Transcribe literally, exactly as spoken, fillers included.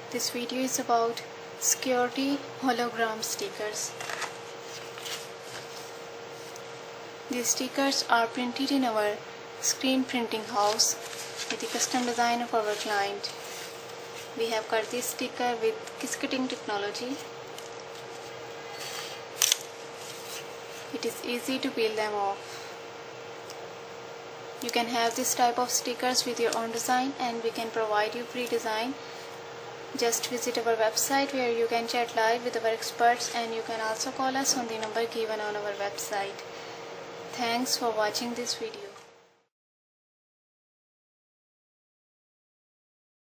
This video is about security hologram stickers. These stickers are printed in our screen printing house with the custom design of our client. We have cut this sticker with Kiss-Cutting technology. It is easy to peel them off. You can have this type of stickers with your own design, and we can provide you free design. Just visit our website where you can chat live with our experts, and you can also call us on the number given on our website. Thanks for watching this video.